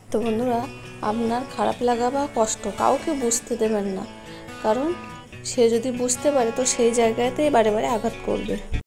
তো বন্ধুরা, আপনার খারাপ লাগা বা কষ্ট কাউকে বুঝতে দেবেন না, কারণ সে যদি বুঝতে পারে তো সেই জায়গাতেই বারে বারে আঘাত করবে।